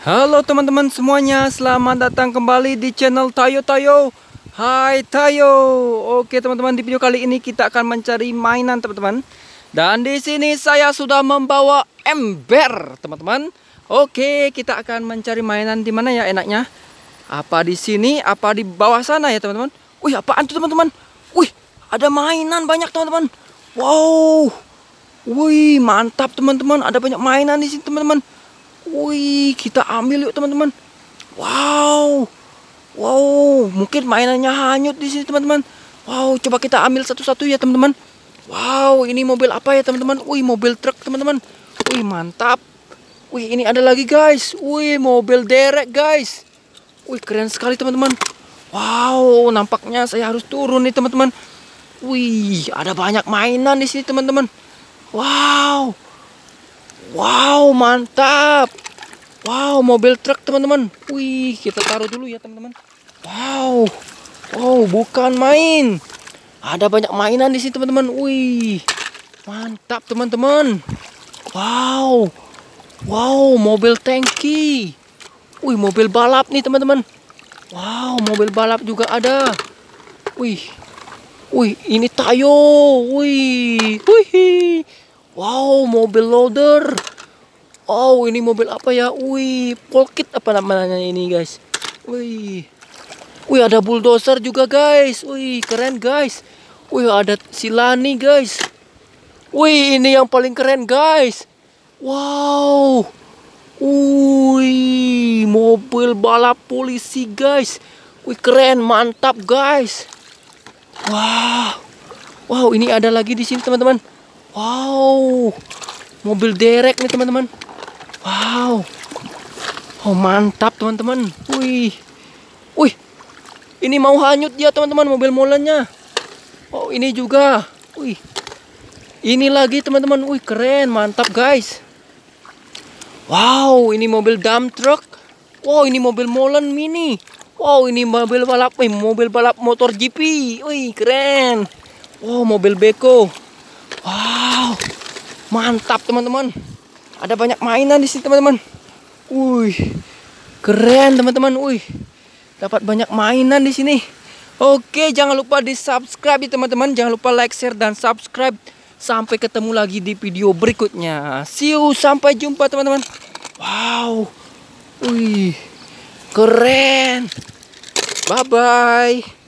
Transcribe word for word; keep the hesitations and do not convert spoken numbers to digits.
Halo teman-teman semuanya, selamat datang kembali di channel Tayo Tayo. Hai Tayo. Oke teman-teman, di video kali ini kita akan mencari mainan teman-teman. Dan di sini saya sudah membawa ember teman-teman. Oke, kita akan mencari mainan di mana ya enaknya? Apa di sini? Apa di bawah sana ya teman-teman? Wih, apaan tuh teman-teman? Wih, ada mainan banyak teman-teman. Wow. Wih, mantap teman-teman. Ada banyak mainan di sini teman-teman. Wih, kita ambil yuk teman-teman. Wow, wow, mungkin mainannya hanyut di sini teman-teman. Wow, coba kita ambil satu-satu ya teman-teman. Wow, ini mobil apa ya teman-teman? Wih, mobil truk teman-teman. Wih, mantap. Wih, ini ada lagi guys. Wih, mobil derek guys. Wih, keren sekali teman-teman. Wow, nampaknya saya harus turun nih teman-teman. Wih, ada banyak mainan di sini teman-teman. Wow. Wow, mantap. Wow, mobil truk teman-teman. Wih, kita taruh dulu ya teman-teman. Wow. Wow, bukan main. Ada banyak mainan di sini teman-teman. Wih. Mantap teman-teman. Wow. Wow, mobil tangki. Wih, mobil balap nih teman-teman. Wow, mobil balap juga ada. Wih. Wih, ini Tayo. Wih. Wih. Wow, mobil loader. Oh, ini mobil apa ya? Wih, polkit apa namanya ini, guys? Wih. Wih, ada bulldozer juga, guys. Wih, keren, guys. Wih, ada Silani, guys. Wih, ini yang paling keren, guys. Wow. Wih, mobil balap polisi, guys. Wih, keren, mantap, guys. Wow. Wow, ini ada lagi di sini, teman-teman. Wow, mobil derek nih teman-teman. Wow, oh mantap teman-teman. Wih, wih, ini mau hanyut dia teman-teman mobil molennya. Oh ini juga. Wih, ini lagi teman-teman. Wih keren, mantap guys. Wow, ini mobil dump truck. Wow, ini mobil molen mini. Wow, ini mobil balap, eh, mobil balap motor G P. Wih keren. Wow, mobil beko. Wow, mantap teman-teman. Ada banyak mainan di sini teman-teman. Wih, keren teman-teman. Wih, dapat banyak mainan di sini. Oke, jangan lupa di subscribe ya teman-teman. Jangan lupa like, share, dan subscribe. Sampai ketemu lagi di video berikutnya. See you, sampai jumpa teman-teman. Wow, wih, keren. Bye bye.